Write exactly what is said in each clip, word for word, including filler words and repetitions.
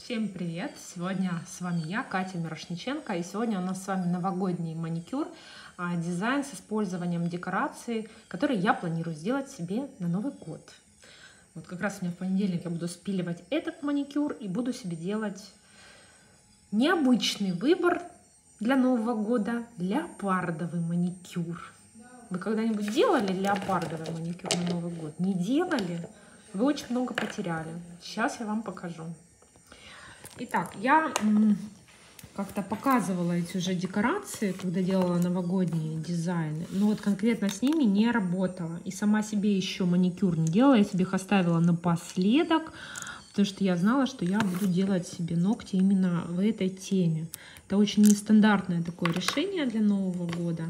Всем привет! Сегодня с вами я, Катя Мирошниченко, и сегодня у нас с вами новогодний маникюр, дизайн с использованием декораций, который я планирую сделать себе на Новый год. Вот как раз у меня в понедельник я буду спиливать этот маникюр и буду себе делать необычный выбор для Нового года – леопардовый маникюр. Вы когда-нибудь делали леопардовый маникюр на Новый год? Не делали? Вы очень много потеряли. Сейчас я вам покажу. Итак, я как-то показывала эти уже декорации, когда делала новогодние дизайны. Но вот конкретно с ними не работала. И сама себе еще маникюр не делала. Я себе их оставила напоследок, потому что я знала, что я буду делать себе ногти именно в этой теме. Это очень нестандартное такое решение для Нового года.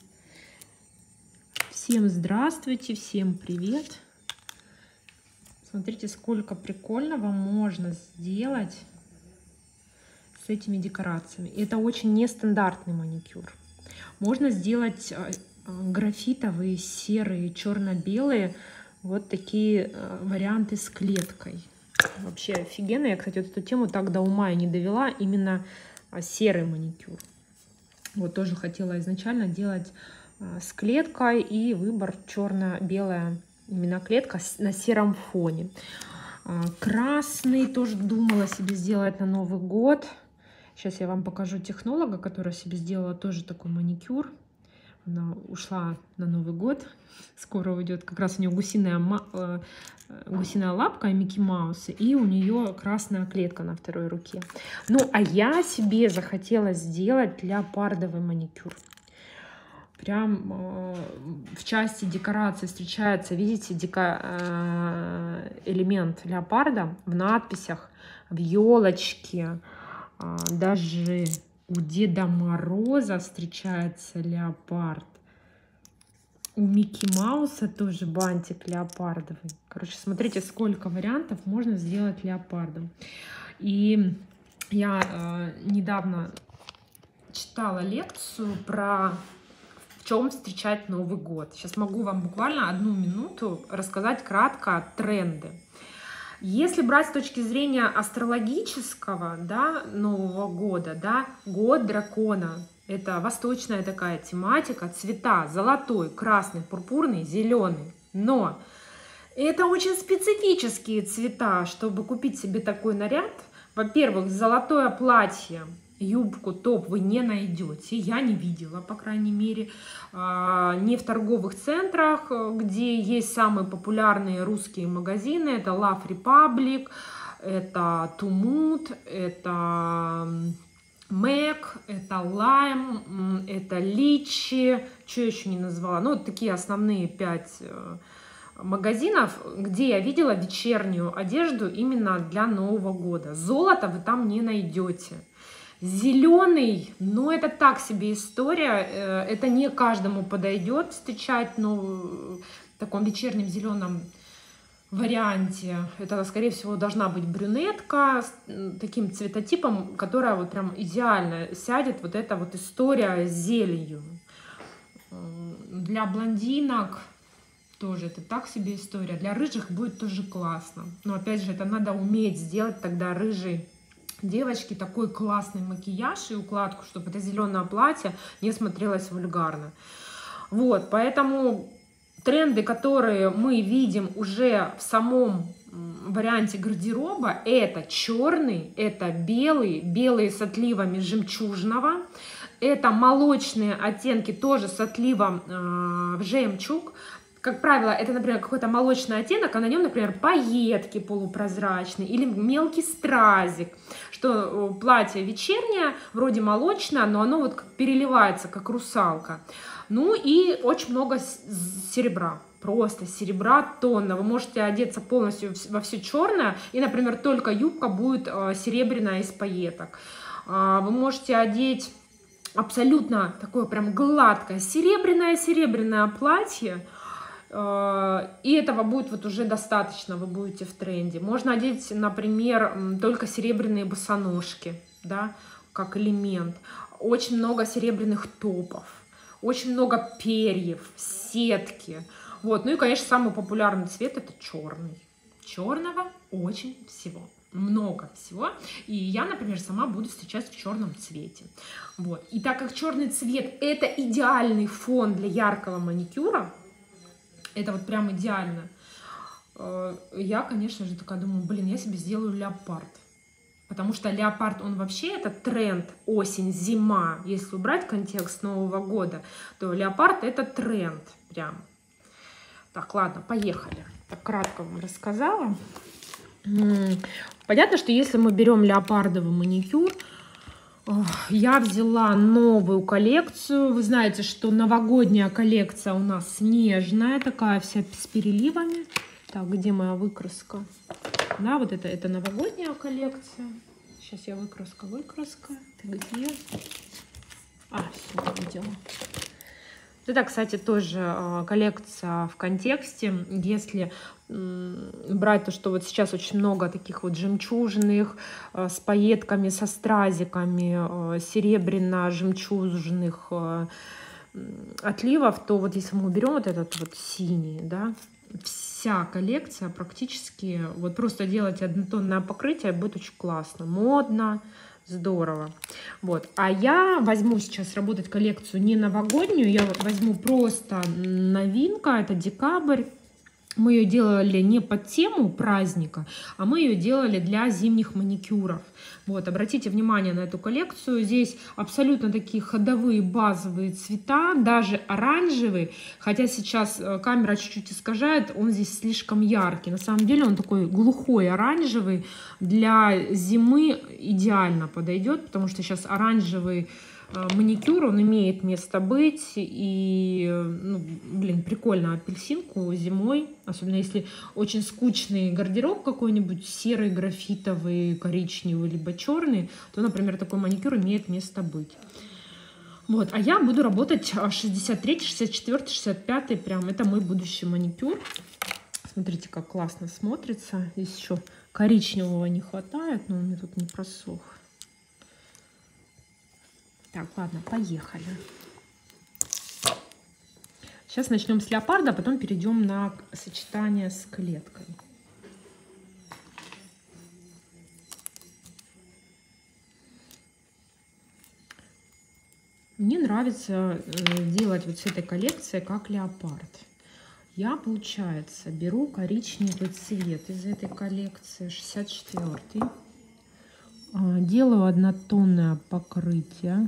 Всем здравствуйте, всем привет. Смотрите, сколько прикольного можно сделать с этими декорациями. Это очень нестандартный маникюр. Можно сделать графитовые, серые, черно-белые, вот такие варианты с клеткой. Вообще офигенно. Я, кстати, вот эту тему так до ума и не довела. Именно серый маникюр. Вот тоже хотела изначально делать с клеткой, и выбор черно-белая. Именно клетка на сером фоне. Красный тоже думала себе сделать на Новый год. Сейчас я вам покажу технолога, которая себе сделала тоже такой маникюр. Она ушла на Новый год. Скоро уйдет. Как раз у нее гусиная, гусиная лапка и Микки Маус. И у нее красная клетка на второй руке. Ну, а я себе захотела сделать леопардовый маникюр. Прям э, в части декорации встречается, видите, дека, э, элемент леопарда в надписях, в елочке. Э, даже у Деда Мороза встречается леопард. У Микки Мауса тоже бантик леопардовый. Короче, смотрите, сколько вариантов можно сделать леопардом. И я э, недавно читала лекцию про... в чем встречать Новый год. Сейчас могу вам буквально одну минуту рассказать кратко тренды. Если брать с точки зрения астрологического, да, Нового года, да, год дракона, это восточная такая тематика, цвета золотой, красный, пурпурный, зеленый. Но это очень специфические цвета, чтобы купить себе такой наряд. Во-первых, золотое платье, юбку, топ вы не найдете, я не видела, по крайней мере, не в торговых центрах, где есть самые популярные русские магазины. Это Love Republic, это Тумут, это Мэк, это Лайм, это Личи, что еще не назвала, ну вот такие основные пять магазинов, где я видела вечернюю одежду именно для Нового года. Золото вы там не найдете. Зеленый, ну это так себе история, это не каждому подойдет встречать, но в таком вечернем зеленом варианте. Это, скорее всего, должна быть брюнетка с таким цветотипом, которая вот прям идеально сядет, вот эта вот история с зеленью. Для блондинок тоже это так себе история, для рыжих будет тоже классно. Но опять же, это надо уметь сделать тогда рыжий девочки такой классный макияж и укладку, чтобы это зеленое платье не смотрелось вульгарно. Вот, поэтому тренды, которые мы видим уже в самом варианте гардероба, это черный, это белый, белые с отливами жемчужного, это молочные оттенки тоже с отливом э, в жемчуг. Как правило, это, например, какой-то молочный оттенок, а на нем, например, пайетки полупрозрачные или мелкий стразик, что платье вечернее, вроде молочное, но оно вот переливается, как русалка. Ну и очень много серебра, просто серебра тонна. Вы можете одеться полностью во все черное, и, например, только юбка будет серебряная из пайеток. Вы можете одеть абсолютно такое прям гладкое серебряное-серебряное платье, и этого будет вот уже достаточно, вы будете в тренде. Можно одеть, например, только серебряные босоножки, да, как элемент. Очень много серебряных топов, очень много перьев, сетки. Вот. Ну и, конечно, самый популярный цвет — это черный. Черного очень всего много всего. И я, например, сама буду сейчас в черном цвете. Вот. И так как черный цвет это идеальный фон для яркого маникюра, это вот прям идеально, я, конечно же, такая думаю, блин, я себе сделаю леопард. Потому что леопард, он вообще это тренд осень, зима. Если убрать контекст Нового года, то леопард это тренд прям. Так, ладно, поехали. Так кратко вам рассказала. Понятно, что если мы берем леопардовый маникюр, я взяла новую коллекцию. Вы знаете, что новогодняя коллекция у нас нежная, такая вся с переливами. Так, где моя выкраска? Да, вот это, это новогодняя коллекция. Сейчас я выкраска, выкраска. Ты где? А, все, видела. Это, кстати, тоже коллекция в контексте. Если брать то, что вот сейчас очень много таких вот жемчужных с пайетками, со стразиками, серебряно-жемчужных отливов, то вот если мы уберем вот этот вот синий, да, вся коллекция практически, вот просто делать однотонное покрытие будет очень классно, модно, здорово. Вот. А я возьму сейчас работать коллекцию не новогоднюю, я возьму просто новинка, это декабрь. Мы ее делали не под тему праздника, а мы ее делали для зимних маникюров. Вот, обратите внимание на эту коллекцию. Здесь абсолютно такие ходовые базовые цвета, даже оранжевый. Хотя сейчас камера чуть-чуть искажает, он здесь слишком яркий. На самом деле он такой глухой оранжевый. Для зимы идеально подойдет, потому что сейчас оранжевый маникюр, он имеет место быть. И, ну, блин, прикольно апельсинку зимой, особенно если очень скучный гардероб какой-нибудь, серый, графитовый, коричневый, либо черный, то, например, такой маникюр имеет место быть. Вот, а я буду работать шестьдесят третий, шестьдесят четвёртый, шестьдесят пятый, прям это мой будущий маникюр. Смотрите, как классно смотрится. Здесь еще коричневого не хватает, но он мне тут не просох. Так, ладно, поехали. Сейчас начнем с леопарда, а потом перейдем на сочетание с клеткой. Мне нравится делать вот с этой коллекцией как леопард. Я, получается, беру коричневый цвет из этой коллекции, шестьдесят четвёртый. Делаю однотонное покрытие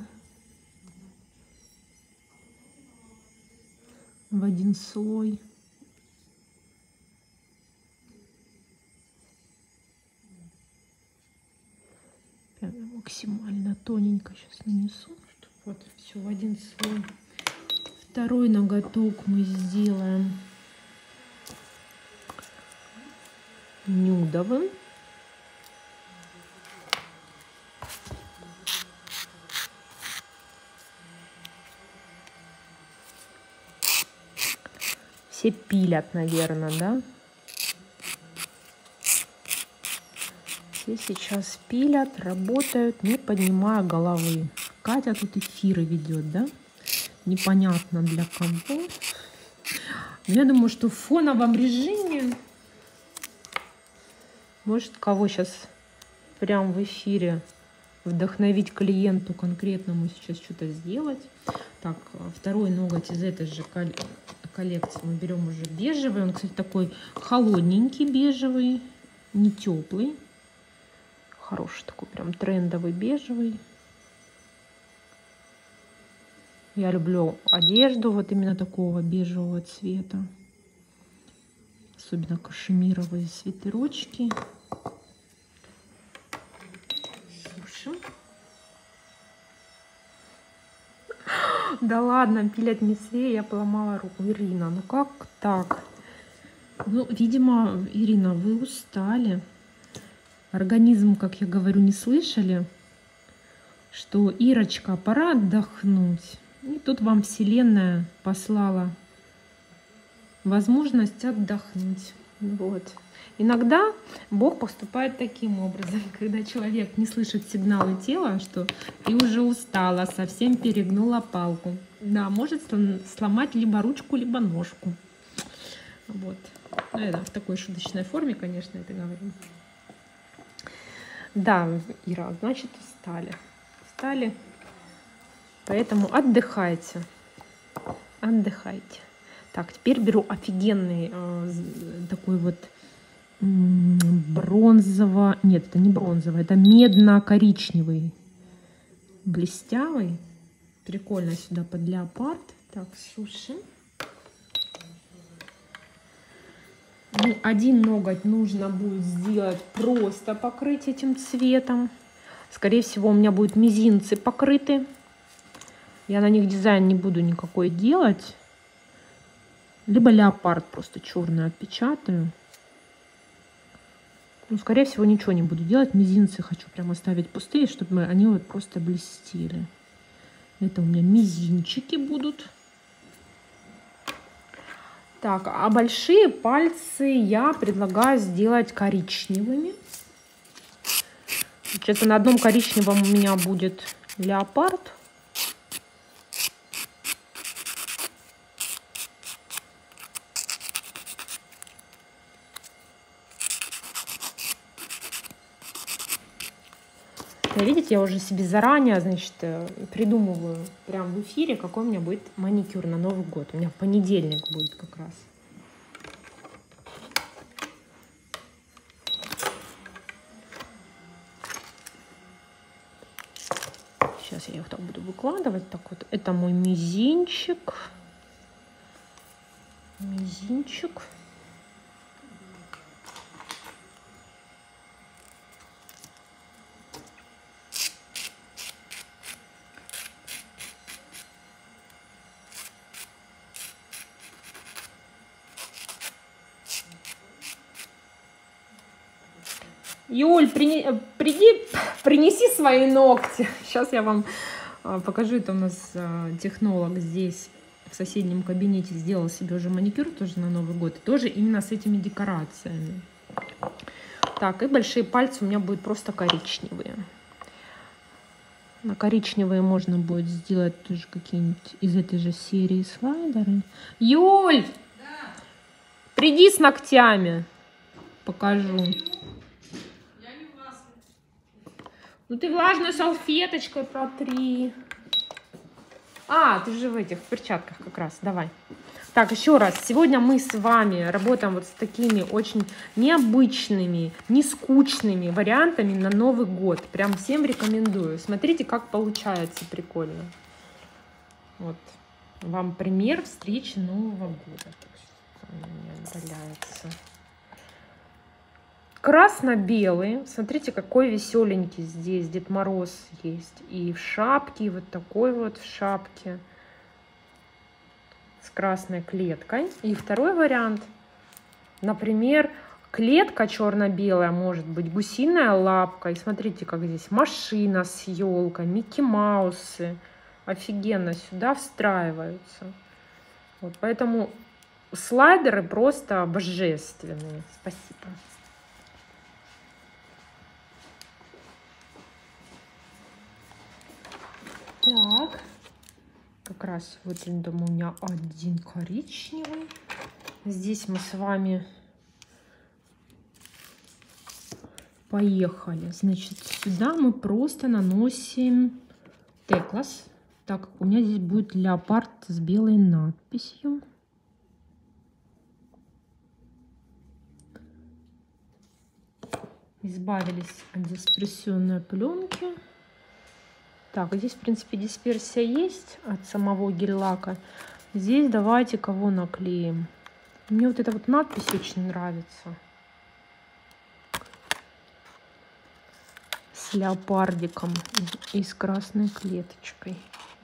в один слой. Прям максимально тоненько сейчас нанесу. Вот, все в один слой. Второй ноготок мы сделаем нюдовым. Все пилят, наверное, да? Все сейчас пилят, работают, не поднимая головы. Катя тут эфиры ведет, да? Непонятно для кого. Но я думаю, что в фоновом режиме, может, кого сейчас прям в эфире вдохновить клиенту конкретному сейчас что-то сделать. Так, второй ноготь из этой же коллекции мы берем уже бежевый. Он, кстати, такой холодненький бежевый, не теплый. Хороший такой прям трендовый бежевый. Я люблю одежду вот именно такого бежевого цвета. Особенно кашемировые свитерочки. Слушай. Да ладно, пилят не все, я поломала руку. Ирина, ну как так? Ну, видимо, Ирина, вы устали. Организм, как я говорю, не слышали, что Ирочка, пора отдохнуть. И тут вам Вселенная послала возможность отдохнуть. Вот. Иногда Бог поступает таким образом, когда человек не слышит сигналы тела, что ты уже устала, совсем перегнула палку. Да, может сломать либо ручку, либо ножку. Вот. Ну, это в такой шуточной форме, конечно, это говорю. Да, Ира, значит, устали. Устали. Поэтому отдыхайте. Отдыхайте. Так, теперь беру офигенный э, такой вот бронзово... Нет, это не бронзовый, это медно-коричневый. Блестявый. Прикольно сюда под леопард. Так, сушим. Ну, один ноготь нужно будет сделать, просто покрыть этим цветом. Скорее всего, у меня будут мизинцы покрыты. Я на них дизайн не буду никакой делать. Либо леопард просто черный отпечатаю. Ну, скорее всего, ничего не буду делать. Мизинцы хочу прям оставить пустые, чтобы они вот просто блестели. Это у меня мизинчики будут. Так, а большие пальцы я предлагаю сделать коричневыми. Получается, на одном коричневом у меня будет леопард. Видите, я уже себе заранее, значит, придумываю прямо в эфире, какой у меня будет маникюр на Новый год. У меня в понедельник будет как раз. Сейчас я их так буду выкладывать. Так вот, это мой мизинчик. Мизинчик. Юль, приди, приди, принеси свои ногти. Сейчас я вам покажу. Это у нас технолог здесь в соседнем кабинете сделал себе уже маникюр тоже на Новый год. И тоже именно с этими декорациями. Так, и большие пальцы у меня будут просто коричневые. На коричневые можно будет сделать тоже какие-нибудь из этой же серии слайдеры. Юль! Да. Приди с ногтями. Покажу. Ну ты влажной салфеточкой протри. А, ты же в этих в перчатках как раз. Давай. Так, еще раз. Сегодня мы с вами работаем вот с такими очень необычными, не скучными вариантами на Новый год. Прям всем рекомендую. Смотрите, как получается прикольно. Вот. Вам пример встречи Нового года. У меня отдаляется. Красно-белый. Смотрите, какой веселенький здесь Дед Мороз есть. И в шапке, и вот такой вот в шапке. С красной клеткой. И второй вариант. Например, клетка черно-белая, может быть, гусиная лапка. И смотрите, как здесь машина с елкой, Микки Маусы. Офигенно сюда встраиваются. Вот, поэтому слайдеры просто божественные. Спасибо. Так, как раз вот там у меня один коричневый. Здесь мы с вами поехали. Значит, сюда мы просто наносим теклас, так как у меня здесь будет леопард с белой надписью. Избавились от диспрессионной пленки. Так, здесь, в принципе, дисперсия есть от самого гель-лака. Здесь давайте кого наклеим. Мне вот эта вот надпись очень нравится. С леопардиком и с красной клеточкой.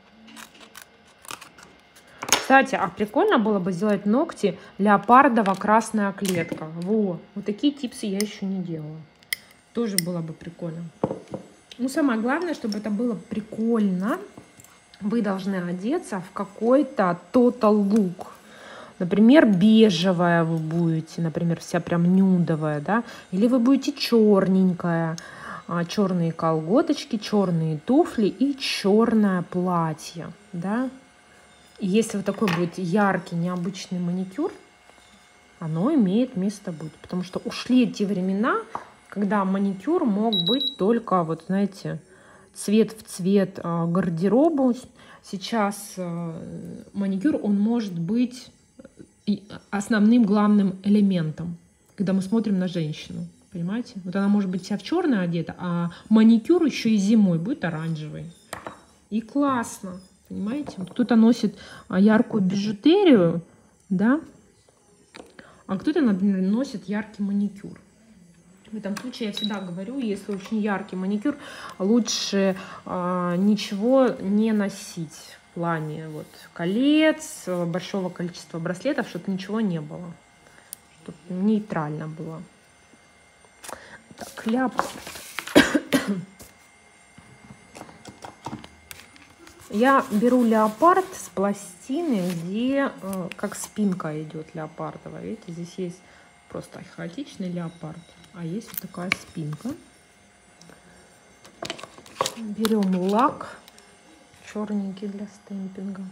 Кстати, а прикольно было бы сделать ногти леопардово-красная клетка. Во, вот такие типсы я еще не делала. Тоже было бы прикольно. Ну, самое главное, чтобы это было прикольно. Вы должны одеться в какой-то total look. Например, бежевая вы будете, например, вся прям нюдовая, да. Или вы будете черненькая. Черные колготочки, черные туфли и черное платье, да. И если вот такой будет яркий, необычный маникюр, оно имеет место быть. Потому что ушли те времена, когда маникюр мог быть только, вот знаете, цвет в цвет гардеробу. Сейчас маникюр, он может быть основным главным элементом, когда мы смотрим на женщину. Понимаете? Вот она может быть вся в черное одета, а маникюр еще и зимой будет оранжевый. И классно. Понимаете? Вот кто-то носит яркую бижутерию, да, а кто-то, например, носит яркий маникюр. В этом случае я всегда говорю, если очень яркий маникюр, лучше э, ничего не носить в плане вот, колец, большого количества браслетов, чтобы ничего не было, чтобы нейтрально было. Так, леопард. Я беру леопард с пластины, где э, как спинка идет леопардовая. Видите, здесь есть просто хаотичный леопард, а есть вот такая спинка. Берем лак черненький для стемпинга.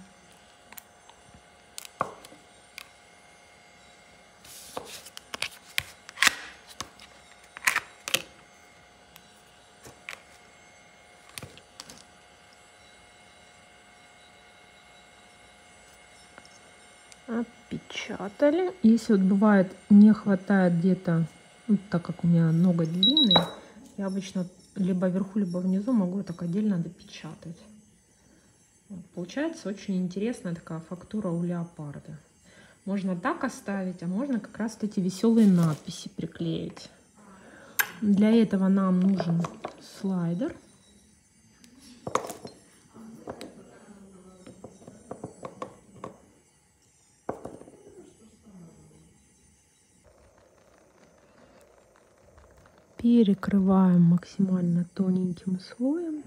Отпечатали. Если вот бывает не хватает где-то, ну, так как у меня ноготь длинный, я обычно либо вверху, либо внизу могу так отдельно допечатать. Вот, получается очень интересная такая фактура у леопарда. Можно так оставить, а можно как раз вот эти веселые надписи приклеить. Для этого нам нужен слайдер. Перекрываем максимально тоненьким слоем.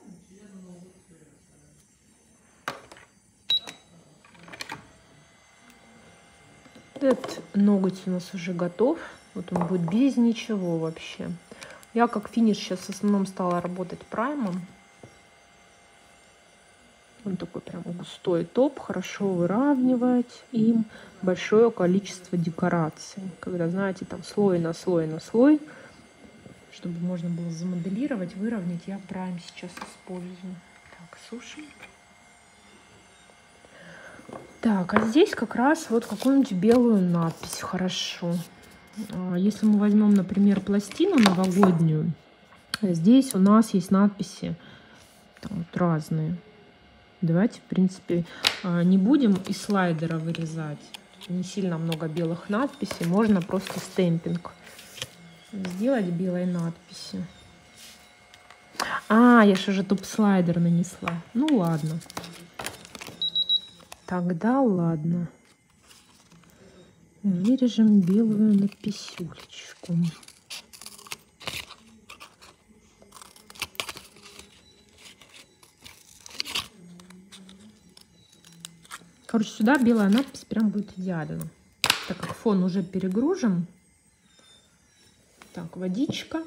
Этот ноготь у нас уже готов. Вот он будет без ничего вообще. Я как финиш сейчас в основном стала работать праймом. Он такой прям густой топ, хорошо выравнивать им большое количество декораций. Когда, знаете, там слой на слой на слой, чтобы можно было замоделировать, выровнять, я прайм сейчас использую. Так, сушим. Так, а здесь как раз вот какую-нибудь белую надпись хорошо. Если мы возьмем, например, пластину новогоднюю, здесь у нас есть надписи там вот разные. Давайте, в принципе, не будем из слайдера вырезать. Не сильно много белых надписей. Можно просто стемпинг сделать белой надписи. А, я же уже топ-слайдер нанесла. Ну ладно. Тогда ладно. Вырежем белую надписюлечку. Короче, сюда белая надпись прям будет идеально. Так как фон уже перегружен. Так, водичка.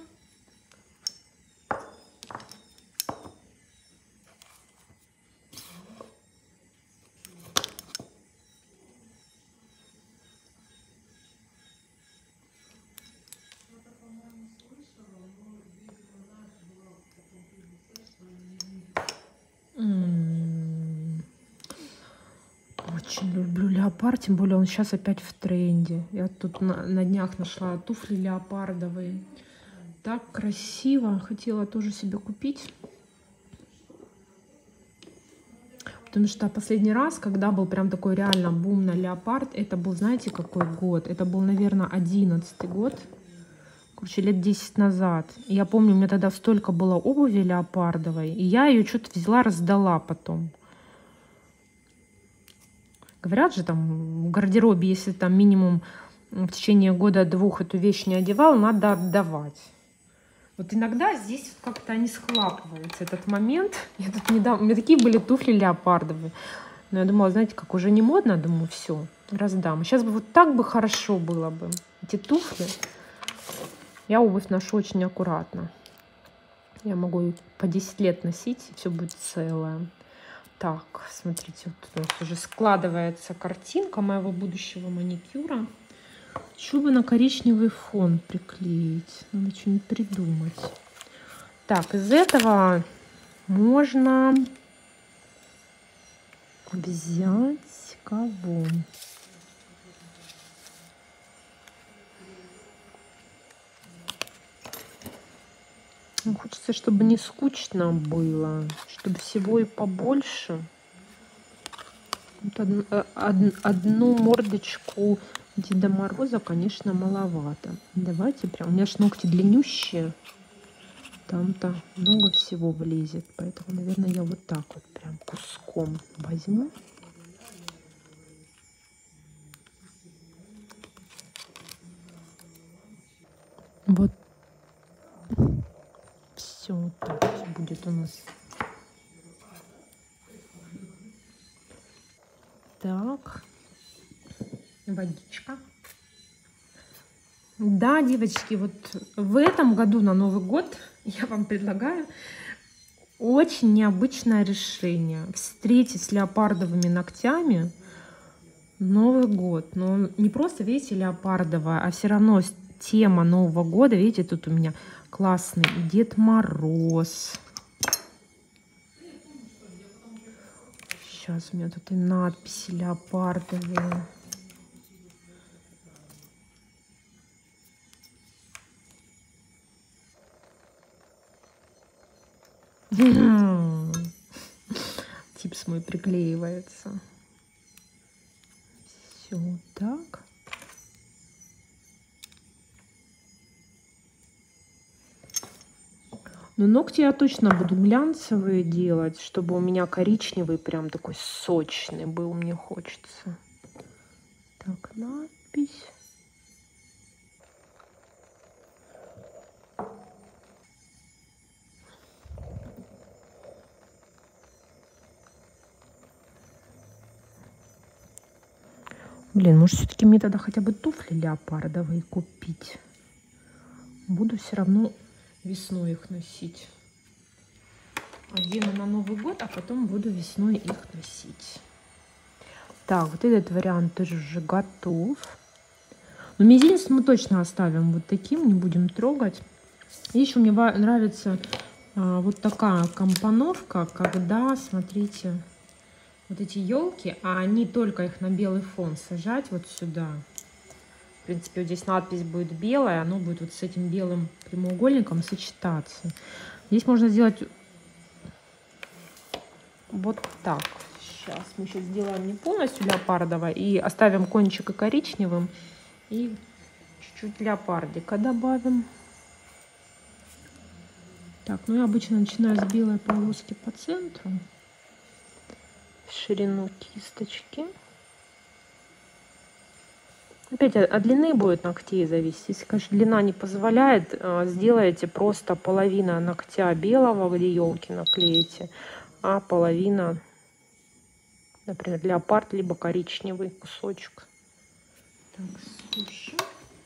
Очень люблю леопард, тем более он сейчас опять в тренде. Я тут на, на днях нашла туфли леопардовые. Так красиво. Хотела тоже себе купить. Потому что последний раз, когда был прям такой реально бум на леопард, это был, знаете, какой год? Это был, наверное, одиннадцатый год. Короче, лет десять назад. И я помню, у меня тогда столько было обуви леопардовой. И я ее что-то взяла, раздала потом. Говорят же, там в гардеробе, если там минимум в течение года-двух эту вещь не одевал, надо отдавать. Вот иногда здесь как-то они схлапываются, этот момент. Я тут недавно, у меня такие были туфли леопардовые. Но я думала, знаете, как уже не модно, думаю, все, раздам. Сейчас бы вот так бы хорошо было бы. Эти туфли. Я обувь ношу очень аккуратно. Я могу ее по десять лет носить, и все будет целое. Так, смотрите, вот тут у нас уже складывается картинка моего будущего маникюра. Что бы на коричневый фон приклеить? Надо что-нибудь придумать. Так, из этого можно взять кого? Ну, хочется, чтобы не скучно было, чтобы всего и побольше. Вот одну, од, одну мордочку Деда Мороза, конечно, маловато. Давайте прям. У меня ж ногти длиннющие. Там-то много всего влезет. Поэтому, наверное, я вот так вот прям куском возьму. Вот. Все, вот так будет у нас. Так. Водичка. Да, девочки, вот в этом году на Новый год я вам предлагаю очень необычное решение. Встретить с леопардовыми ногтями Новый год. Но не просто, видите, леопардовая, а все равно тема Нового года. Видите, тут у меня классный Дед Мороз. Сейчас у меня тут и надписи леопардовые. Типс мой приклеивается. Все так. Но ногти я точно буду глянцевые делать, чтобы у меня коричневый прям такой сочный был, мне хочется. Так, надпись. Блин, может, все-таки мне тогда хотя бы туфли леопардовые купить. Буду все равно весной их носить. Одену на Новый год, а потом буду весной их носить. Так, вот этот вариант тоже уже готов. Но мизинец мы точно оставим вот таким, не будем трогать. И еще мне нравится а, вот такая компоновка, когда, смотрите, вот эти елки, а они только их на белый фон сажать вот сюда. В принципе, вот здесь надпись будет белая, оно будет вот с этим белым прямоугольником сочетаться. Здесь можно сделать вот так. Сейчас мы сейчас сделаем не полностью леопардово и оставим кончик и коричневым. И чуть-чуть леопардика добавим. Так, ну я обычно начинаю с белой полоски по центру. В ширину кисточки. Опять от длины будет ногтей зависеть. Если, конечно, длина не позволяет, сделайте просто половина ногтя белого, где елки наклеите, а половина, например, леопард, либо коричневый кусочек. Так, сушим.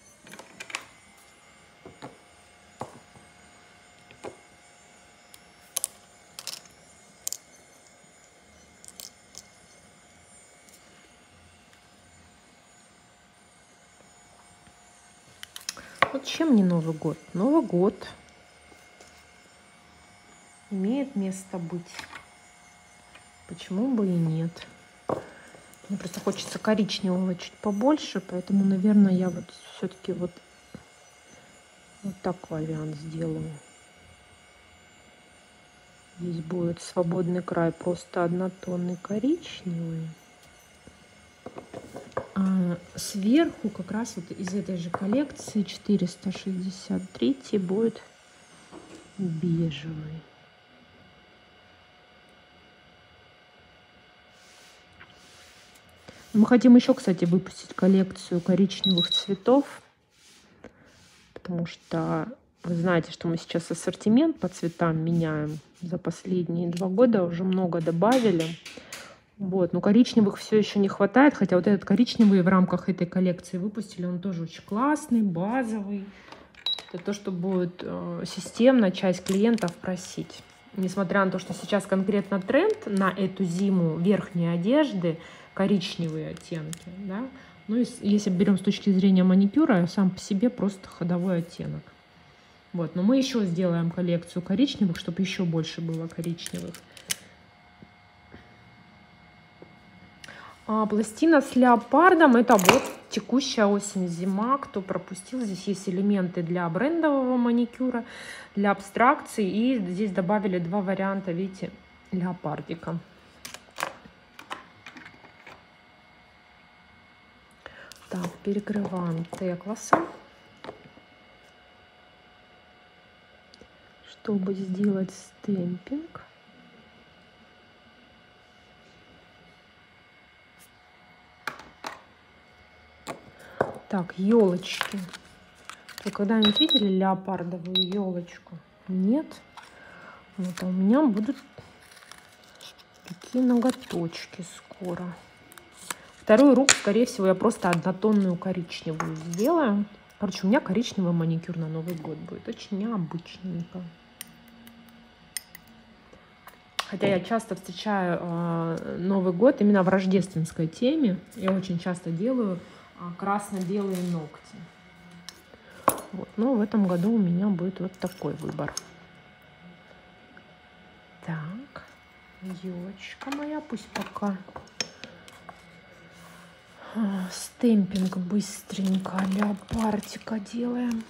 Вот чем не Новый год? Новый год имеет место быть. Почему бы и нет? Мне просто хочется коричневого чуть побольше, поэтому, наверное, я вот все-таки вот, вот так вариант сделаю. Здесь будет свободный край, просто однотонный коричневый. А сверху как раз вот из этой же коллекции четыреста шестьдесят три будет бежевый. Мы хотим еще, кстати, выпустить коллекцию коричневых цветов, потому что вы знаете, что мы сейчас ассортимент по цветам меняем. За последние два года уже много добавили. Вот, но коричневых все еще не хватает, хотя вот этот коричневый в рамках этой коллекции выпустили, он тоже очень классный, базовый. Это то, что будет э, системно часть клиентов просить. Несмотря на то, что сейчас конкретно тренд на эту зиму верхней одежды коричневые оттенки, да, Ну, если берем с точки зрения маникюра, сам по себе просто ходовой оттенок. Вот, но мы еще сделаем коллекцию коричневых, чтобы еще больше было коричневых. А пластина с леопардом — это вот текущая осень-зима. Кто пропустил, здесь есть элементы для брендового маникюра, для абстракции. И здесь добавили два варианта, видите, леопардика. Так, перекрываем текласом, чтобы сделать стемпинг. Так, елочки. Вы когда-нибудь видели леопардовую елочку? Нет. Вот, а у меня будут такие ноготочки скоро. Вторую руку, скорее всего, я просто однотонную коричневую сделаю. Короче, у меня коричневый маникюр на Новый год будет. Очень необычненько. Хотя я часто встречаю э, Новый год именно в рождественской теме. Я очень часто делаю э, красно-белые ногти. Вот. Но в этом году у меня будет вот такой выбор. Так, елочка моя, пусть пока а, стемпинг быстренько леопардика делаем.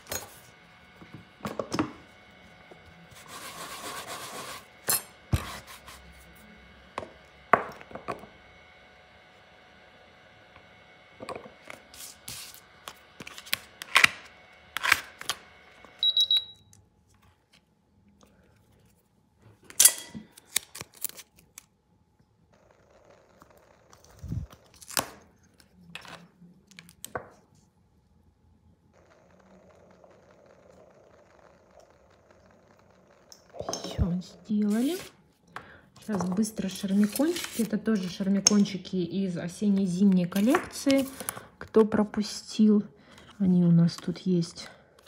Сделали. Сейчас быстро шармикончики. Это тоже шармикончики из осенне-зимней коллекции. Кто пропустил, они у нас тут есть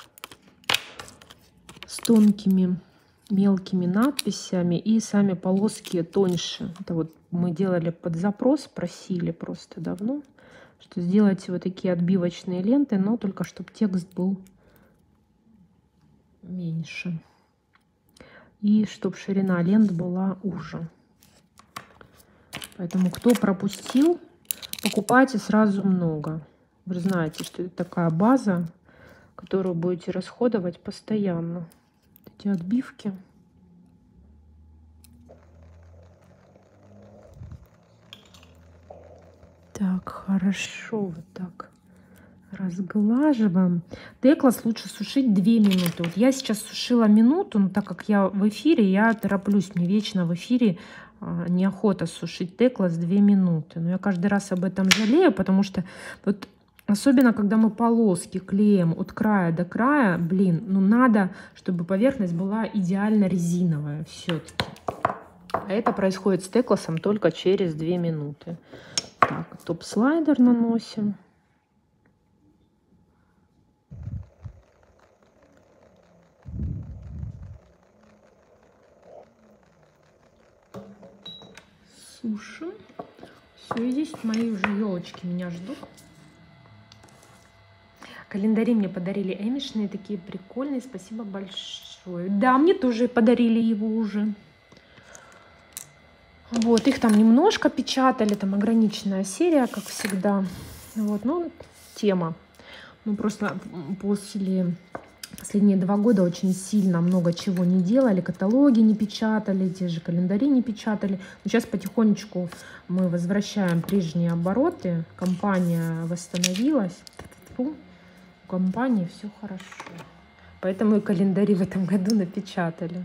с тонкими мелкими надписями, и сами полоски тоньше. Это вот мы делали под запрос, просили просто давно, что сделайте вот такие отбивочные ленты, но только чтобы текст был меньше. И чтобы ширина лент была уже. Поэтому кто пропустил, покупайте сразу много. Вы знаете, что это такая база, которую будете расходовать постоянно. Эти отбивки. Так, хорошо, вот так разглаживаем. Теклас лучше сушить две минуты. Вот я сейчас сушила минуту, но так как я в эфире, я тороплюсь. Мне вечно в эфире а, неохота сушить теклас две минуты. Но я каждый раз об этом жалею, потому что вот особенно когда мы полоски клеим от края до края, блин, ну надо, чтобы поверхность была идеально резиновая все-таки. А это происходит с текласом только через две минуты. Так, топ-слайдер наносим. Сушим. Все, здесь мои уже елочки меня ждут. Календари мне подарили эмишные, такие прикольные. Спасибо большое. Да, мне тоже подарили его уже. Вот, их там немножко печатали, там ограниченная серия, как всегда. Вот, ну, тема. Ну, просто после последние два года очень сильно много чего не делали. Каталоги не печатали, те же календари не печатали. Но сейчас потихонечку мы возвращаем прежние обороты. Компания восстановилась. Фу, у компании все хорошо. Поэтому и календари в этом году напечатали.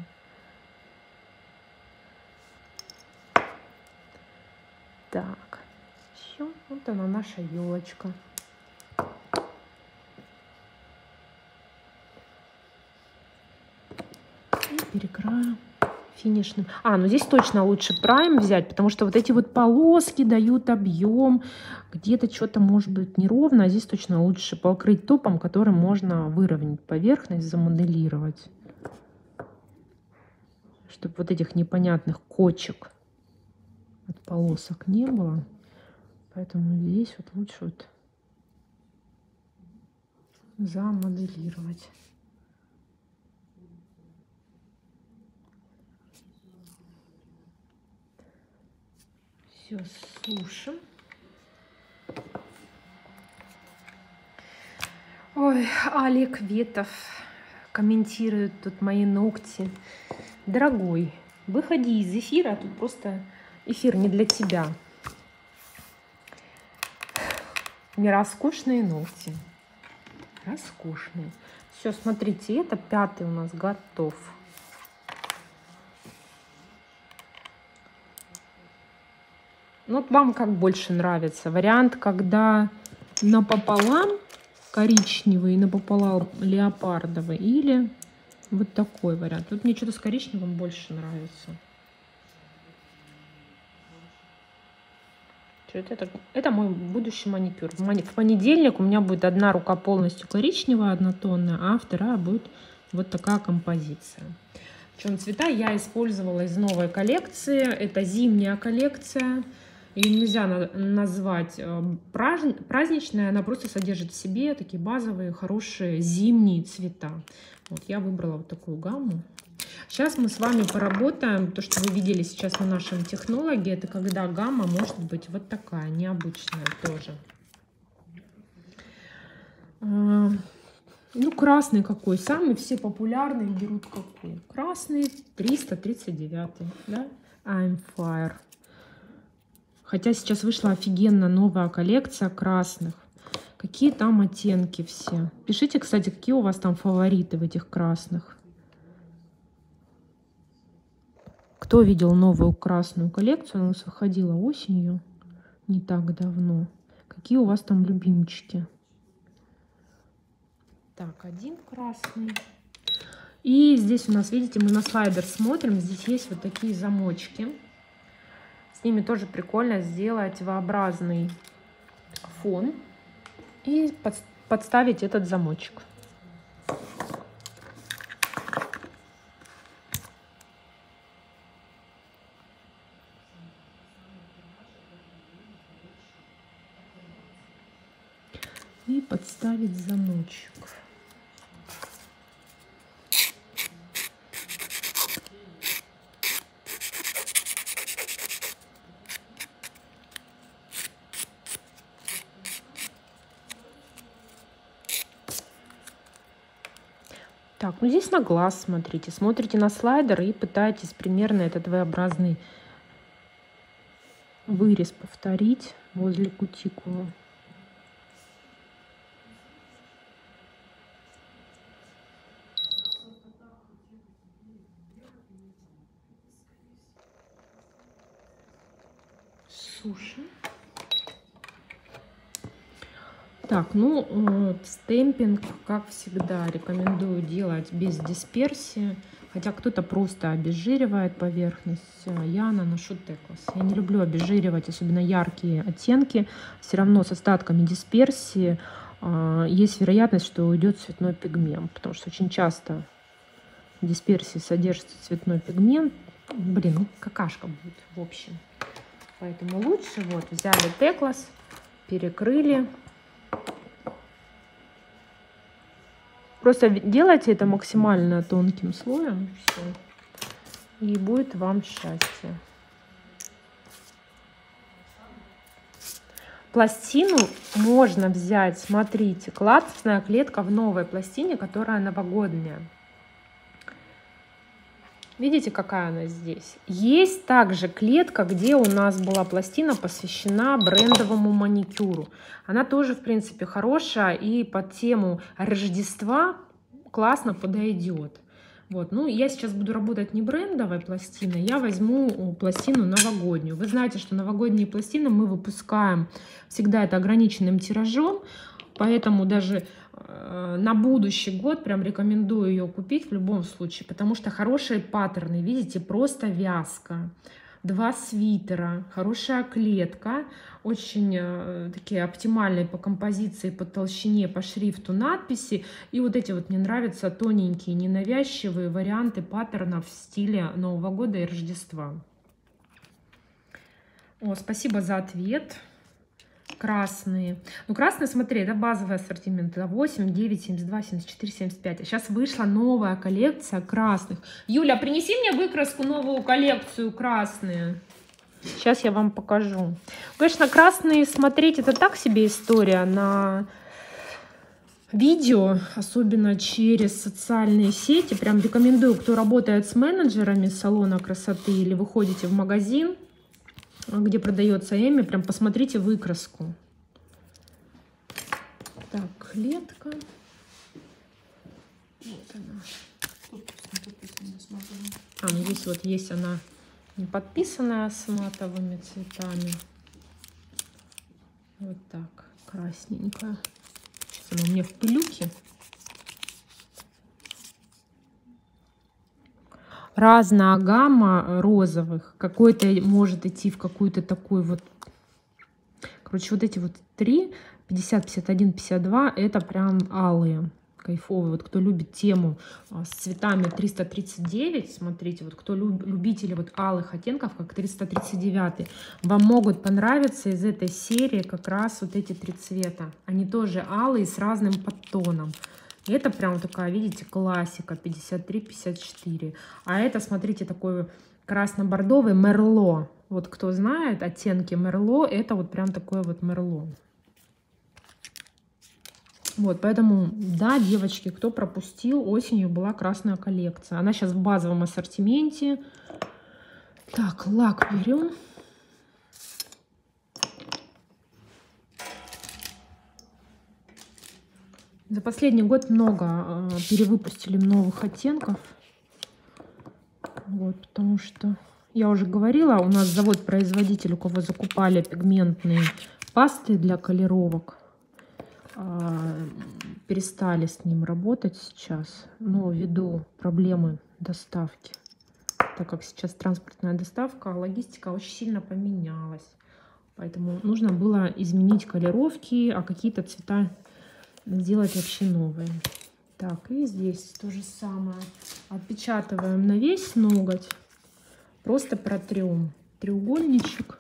Так, все, вот она наша елочка. И перекраю финишным. А, ну здесь точно лучше прайм взять, потому что вот эти вот полоски дают объем. Где-то что-то может быть неровно, а здесь точно лучше покрыть топом, которым можно выровнять поверхность, замоделировать. Чтобы вот этих непонятных кочек от полосок не было. Поэтому здесь вот лучше вот замоделировать. Все сушим. Ой, Олег Ветов комментирует тут мои ногти. Дорогой, выходи из эфира, тут просто эфир не для тебя. Не роскошные ногти. Роскошные. Все, смотрите, это пятый у нас готов. Ну, вот вам как больше нравится? Вариант, когда напополам коричневый и напополам леопардовый, или вот такой вариант. Тут мне что-то с коричневым больше нравится. Это, это, это мой будущий маникюр. В понедельник у меня будет одна рука полностью коричневая, однотонная, а вторая будет вот такая композиция. Причем цвета я использовала из новой коллекции. Это зимняя коллекция. Ее нельзя назвать праздничной, она просто содержит в себе такие базовые, хорошие зимние цвета. Вот я выбрала вот такую гамму. Сейчас мы с вами поработаем. То, что вы видели сейчас на нашем технологии, это когда гамма может быть вот такая, необычная тоже. Ну, красный какой? Самый все популярные берут какой? Красный триста тридцать девять, да? I'm Fire. Хотя сейчас вышла офигенно новая коллекция красных. Какие там оттенки все. Пишите, кстати, какие у вас там фавориты в этих красных. Кто видел новую красную коллекцию? Она у нас выходила осенью, не так давно. Какие у вас там любимчики? Так, один красный. И здесь у нас, видите, мы на слайдер смотрим. Здесь есть вот такие замочки. С ними тоже прикольно сделать V-образный фон и под, подставить этот замочек. И подставить замочек. Так, ну здесь на глаз смотрите. Смотрите на слайдер и пытаетесь примерно этот V-образный вырез повторить возле кутикулы. Суши. Так, ну, э, стемпинг, как всегда, рекомендую делать без дисперсии. Хотя кто-то просто обезжиривает поверхность. Я наношу Теклас. Я не люблю обезжиривать, особенно яркие оттенки. Все равно с остатками дисперсии э, есть вероятность, что уйдет цветной пигмент. Потому что очень часто в дисперсии содержится цветной пигмент. Блин, ну какашка будет в общем. Поэтому лучше вот взяли Теклас, перекрыли. Просто делайте это максимально тонким слоем, все, и будет вам счастье. Пластину можно взять, смотрите, классная клетка в новой пластине, которая новогодняя. Видите, какая она здесь? Есть также клетка, где у нас была пластина посвящена брендовому маникюру. Она тоже, в принципе, хорошая и под тему Рождества классно подойдет. Вот. Ну, я сейчас буду работать не брендовой пластиной, я возьму пластину новогоднюю. Вы знаете, что новогодние пластины мы выпускаем всегда это ограниченным тиражом, поэтому даже на будущий год прям рекомендую ее купить в любом случае, потому что хорошие паттерны, видите, просто вязка, два свитера, хорошая клетка, очень э, такие оптимальные по композиции, по толщине, по шрифту надписи. И вот эти вот мне нравятся тоненькие, ненавязчивые варианты паттернов в стиле Нового года и Рождества. О, спасибо за ответ. красные. Ну, красные, смотри, это базовый ассортимент. Это восемь, девять, семьдесят два, семьдесят четыре, семьдесят пять. А сейчас вышла новая коллекция красных. Юля, принеси мне выкраску, новую коллекцию красные. Сейчас я вам покажу. Конечно, красные смотреть это так себе история на видео, особенно через социальные сети. Прям рекомендую, кто работает с менеджерами салона красоты или вы ходите в магазин, где продается Эми, прям посмотрите выкраску. Так, клетка. Вот она. А, ну здесь вот есть она не подписанная с матовыми цветами. Вот так, красненькая. Она у меня в пылюке. Разная гамма розовых. Какой-то может идти в какую-то такую вот... Короче, вот эти вот три, пятьдесят, пятьдесят один, пятьдесят два, это прям алые, кайфовые. Вот кто любит тему с цветами триста тридцать девять, смотрите, вот кто люб, любители вот алых оттенков, как триста тридцать девять, вам могут понравиться из этой серии как раз вот эти три цвета. Они тоже алые с разным подтоном. Это прям такая, видите, классика пятьдесят три, пятьдесят четыре. А это, смотрите, такой красно-бордовый мерло. Вот кто знает оттенки мерло, это вот прям такое вот мерло. Вот, поэтому, да, девочки, кто пропустил, осенью была красная коллекция. Она сейчас в базовом ассортименте. Так, лак берем. За последний год много э, перевыпустили новых оттенков. Вот, потому что, я уже говорила, у нас завод-производитель, у кого закупали пигментные пасты для колеровок, э, перестали с ним работать сейчас, но ввиду проблемы доставки. Так как сейчас транспортная доставка, логистика очень сильно поменялась. Поэтому нужно было изменить колеровки, а какие-то цвета сделать вообще новые. Так, и здесь то же самое. Отпечатываем на весь ноготь. Просто протрем треугольничек.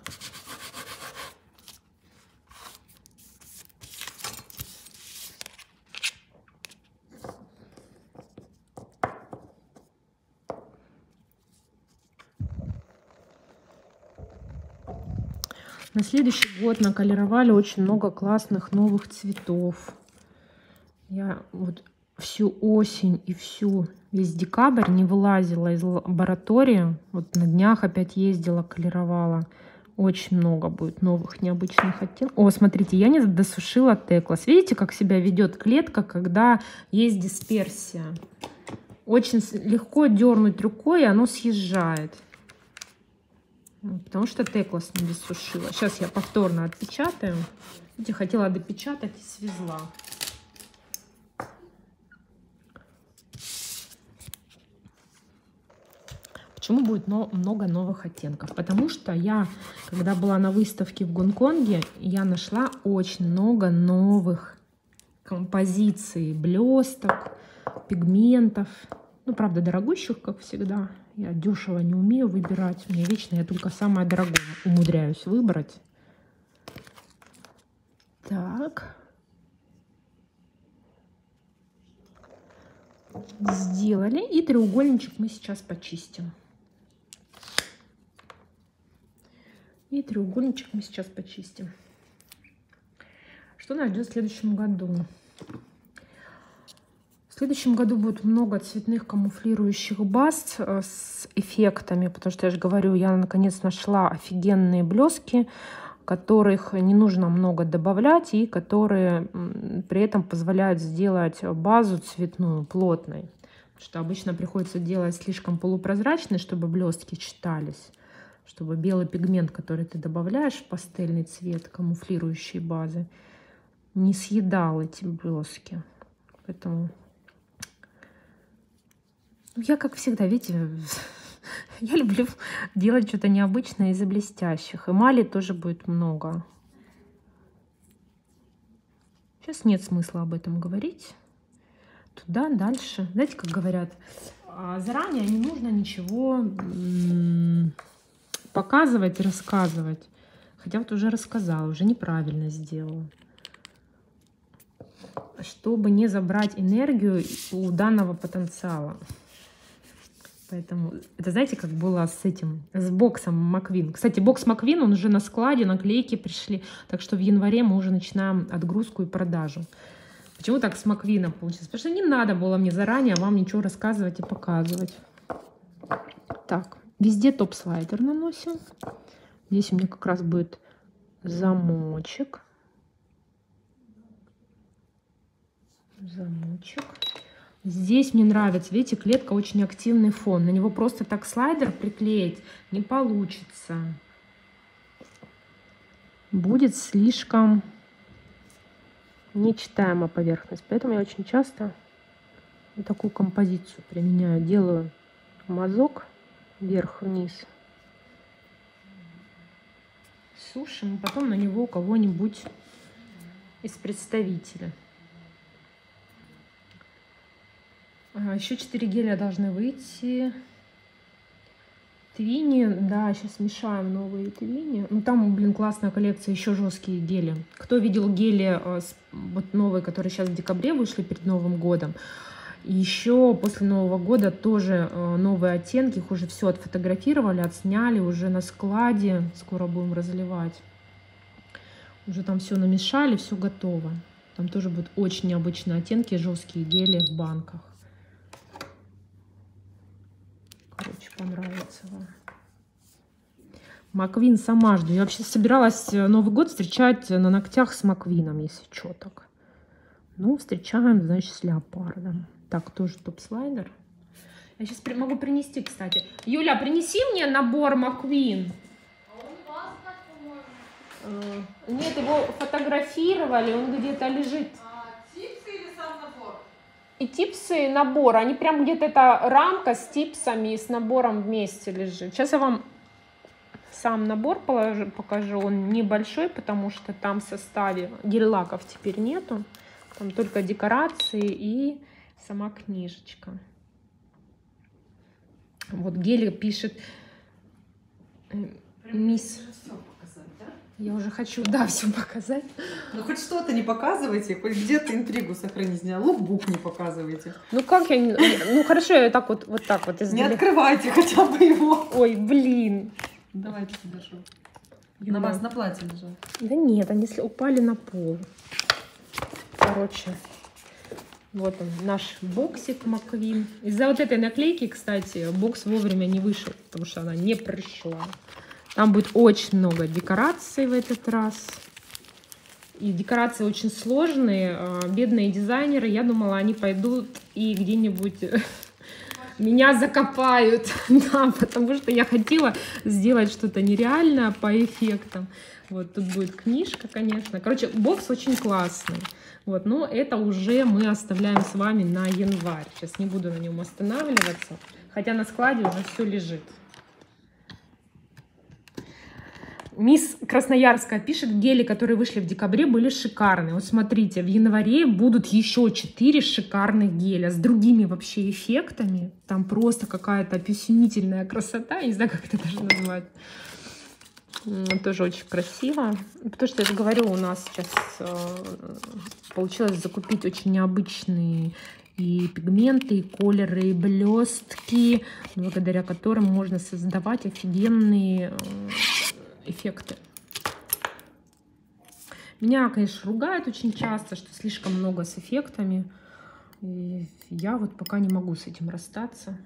На следующий год наколеровали очень много классных новых цветов. Я вот всю осень и всю весь декабрь не вылазила из лаборатории. Вот на днях опять ездила, колеровала. Очень много будет новых необычных оттенков. О, смотрите, я не досушила Теклас. Видите, как себя ведет клетка, когда есть дисперсия? Очень легко дернуть рукой, и оно съезжает. Потому что Теклас не досушила. Сейчас я повторно отпечатаю. Видите, хотела допечатать и свезла. Почему будет много новых оттенков? Потому что я, когда была на выставке в Гонконге, я нашла очень много новых композиций, блесток, пигментов. Ну, правда, дорогущих, как всегда. Я дешево не умею выбирать. Мне вечно я только самое дорогое умудряюсь выбрать. Так. Сделали. И треугольничек мы сейчас почистим. И треугольничек мы сейчас почистим. Что нас ждет в следующем году? В следующем году будет много цветных камуфлирующих баз с эффектами, потому что, я же говорю, я наконец нашла офигенные блески, которых не нужно много добавлять и которые при этом позволяют сделать базу цветную плотной. Потому что обычно приходится делать слишком полупрозрачной, чтобы блестки читались, чтобы белый пигмент, который ты добавляешь в пастельный цвет камуфлирующей базы, не съедал эти блески. Поэтому я, как всегда, видите, я люблю делать что-то необычное из блестящих. Эмали тоже будет много. Сейчас нет смысла об этом говорить. Туда, дальше. Знаете, как говорят, заранее не нужно ничего показывать и рассказывать. Хотя вот уже рассказала, уже неправильно сделала. Чтобы не забрать энергию у данного потенциала. Поэтому, это знаете, как было с этим, с боксом Маквин. Кстати, бокс Маквин, он уже на складе, наклейки пришли. Так что в январе мы уже начинаем отгрузку и продажу. Почему так с Маквином получилось? Потому что не надо было мне заранее вам ничего рассказывать и показывать. Так, везде топ-слайдер наносим. Здесь у меня как раз будет замочек. Замочек. Здесь мне нравится, видите, клетка очень активный фон. На него просто так слайдер приклеить не получится. Будет слишком нечитаемая поверхность. Поэтому я очень часто вот такую композицию применяю. Делаю мазок вверх-вниз. Сушим, и потом на него у кого-нибудь из представителей. Еще четыре геля должны выйти. Твини, да, сейчас смешаем новые твини. Ну там, блин, классная коллекция, еще жесткие гели. Кто видел гели вот новые, которые сейчас в декабре вышли перед Новым годом, еще после Нового года тоже новые оттенки, их уже все отфотографировали, отсняли, уже на складе, скоро будем разливать. Уже там все намешали, все готово. Там тоже будут очень необычные оттенки, жесткие гели в банках. Короче, понравится вам. Маквин сама жду. Я вообще собиралась Новый год встречать на ногтях с Маквином, если что так. Ну, встречаем, значит, с леопардом. Так, тоже топ-слайдер. Я сейчас могу принести, кстати. Юля, принеси мне набор Маквин. А он у вас как, по-моему? Нет, его фотографировали, он где-то лежит. А, типсы или сам набор? И типсы, и набор. Они прям где-то, это рамка с типсами и с набором вместе лежит. Сейчас я вам сам набор положу, покажу. Он небольшой, потому что там в составе гель-лаков теперь нету. Там только декорации и сама книжечка. Вот Геля пишет. Мисс. Я уже хочу, да, все показать. Ну хоть что-то не показывайте, хоть где-то интригу сохраните. А лукбук не показывайте. Ну как я, ну хорошо, я так вот, вот так вот. Не открывайте хотя бы его. Ой, блин. Давайте сюда что. На вас на платье лежат. Да нет, они упали на пол. Короче, вот он, наш боксик Маквин. Из-за вот этой наклейки, кстати, бокс вовремя не вышел, потому что она не пришла. Там будет очень много декораций в этот раз. И декорации очень сложные. Бедные дизайнеры, я думала, они пойдут и где-нибудь меня закопают. Да, потому что я хотела сделать что-то нереальное по эффектам. Вот тут будет книжка, конечно. Короче, бокс очень классный. Вот, но это уже мы оставляем с вами на январь. Сейчас не буду на нем останавливаться. Хотя на складе уже все лежит. Мисс Красноярская пишет, гели, которые вышли в декабре, были шикарные. Вот смотрите, в январе будут еще четыре шикарных геля с другими вообще эффектами. Там просто какая-то опьянительная красота. Я не знаю, как это даже назвать. Тоже очень красиво. Потому что, я же говорю, у нас сейчас получилось закупить очень необычные и пигменты, и колеры, и блестки, благодаря которым можно создавать офигенные эффекты. Меня, конечно, ругают очень часто, что слишком много с эффектами. И я вот пока не могу с этим расстаться.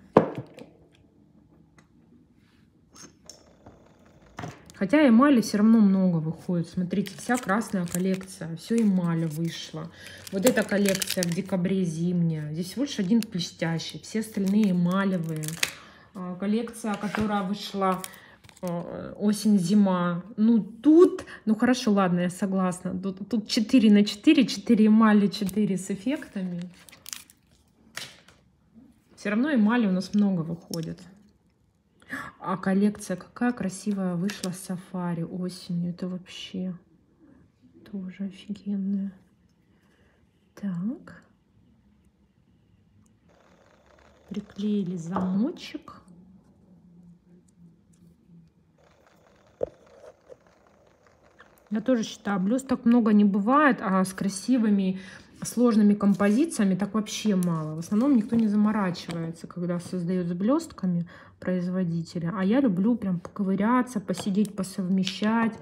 Хотя эмали все равно много выходит. Смотрите, вся красная коллекция, все эмали вышло. Вот эта коллекция в декабре зимняя. Здесь всего лишь один блестящий, все остальные эмалевые. Коллекция, которая вышла осень-зима. Ну тут, ну хорошо, ладно, я согласна. Тут, тут четыре на четыре, четыре эмали, четыре с эффектами. Все равно эмали у нас много выходит. А коллекция какая красивая вышла с сафари осенью. Это вообще тоже офигенная. Так. Приклеили замочек. Я тоже считаю, блесток много не бывает, а с красивыми сложными композициями так вообще мало. В основном никто не заморачивается, когда создает с блестками производителя. А я люблю прям поковыряться, посидеть, посовмещать.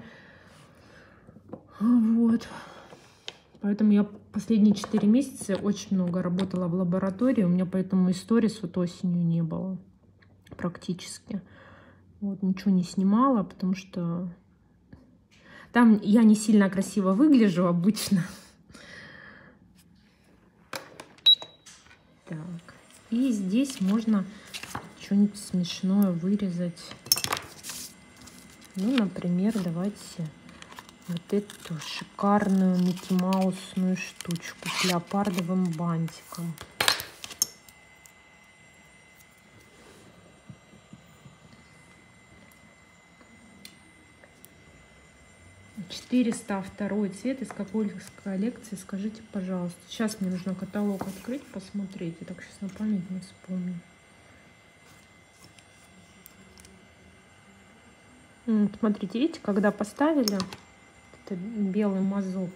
Вот. Поэтому я последние четыре месяца очень много работала в лаборатории. У меня поэтому истории вот осенью не было практически. Вот, ничего не снимала, потому что там я не сильно красиво выгляжу обычно. Так. И здесь можно что-нибудь смешное вырезать. Ну, например, давайте вот эту шикарную Микки Маусную штучку с леопардовым бантиком. четыреста второй цвет из какой коллекции, скажите, пожалуйста. Сейчас мне нужно каталог открыть, посмотреть. Я так сейчас на память не вспомню. Смотрите, видите, когда поставили это белый мазок,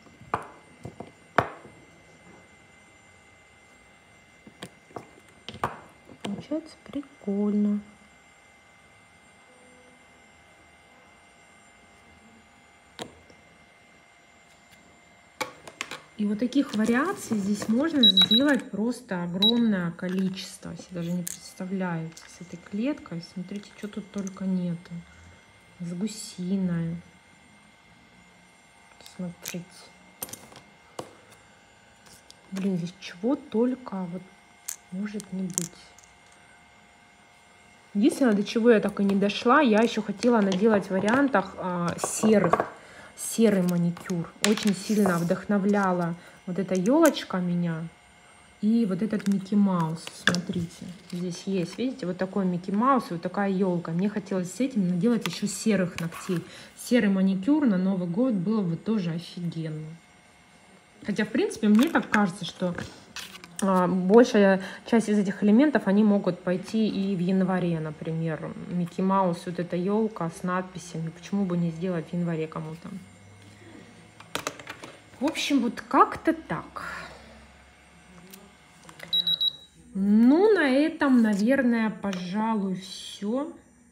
получается прикольно. И вот таких вариаций здесь можно сделать просто огромное количество. Если даже не представляете, с этой клеткой. Смотрите, что тут только нету. С гусиной. Смотрите. Блин, здесь чего только вот может не быть. Единственное, до чего я так и не дошла, я еще хотела наделать в вариантах а, серых. Серый маникюр. Очень сильно вдохновляла вот эта елочка меня. И вот этот Микки Маус. Смотрите, здесь есть, видите, вот такой Микки Маус и вот такая елка. Мне хотелось с этим наделать еще серых ногтей. Серый маникюр на Новый год было бы тоже офигенно. Хотя, в принципе, мне так кажется, что а, большая часть из этих элементов, они могут пойти и в январе, например. Микки Маус, вот эта елка с надписями. Почему бы не сделать в январе кому-то? В общем, вот как-то так. Ну, на этом, наверное, пожалуй, все.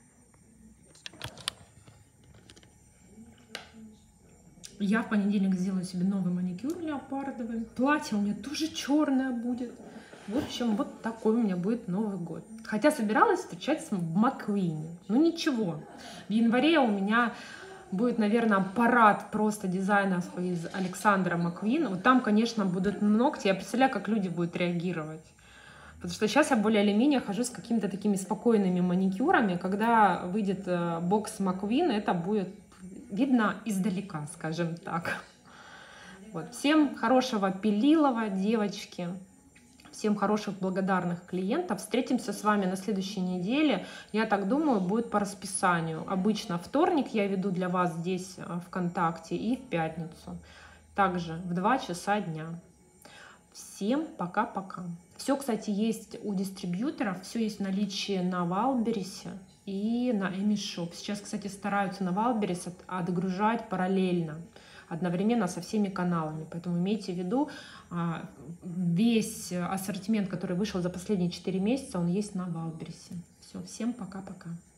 Я в понедельник сделаю себе новый маникюр леопардовый. Платье у меня тоже черное будет. В общем, вот такой у меня будет Новый год. Хотя собиралась встречаться в Маквине. Ну ничего. В январе у меня будет, наверное, парад просто дизайнов из Александра Маквина. Вот там, конечно, будут ногти. Я представляю, как люди будут реагировать. Потому что сейчас я более или менее хожу с какими-то такими спокойными маникюрами. Когда выйдет бокс Маквин, это будет видно издалека, скажем так. Вот. Всем хорошего пилилова, девочки. Всем хороших благодарных клиентов. Встретимся с вами на следующей неделе. Я так думаю, будет по расписанию. Обычно вторник я веду для вас здесь ВКонтакте и в пятницу. Также в два часа дня. Всем пока-пока. Все, кстати, есть у дистрибьюторов. Все есть в наличии на Wildberries и на AmiShop. Сейчас, кстати, стараются на Wildberries от, отгружать параллельно, одновременно со всеми каналами. Поэтому имейте в виду, весь ассортимент, который вышел за последние четыре месяца, он есть на Wildberries. Все, всем пока-пока.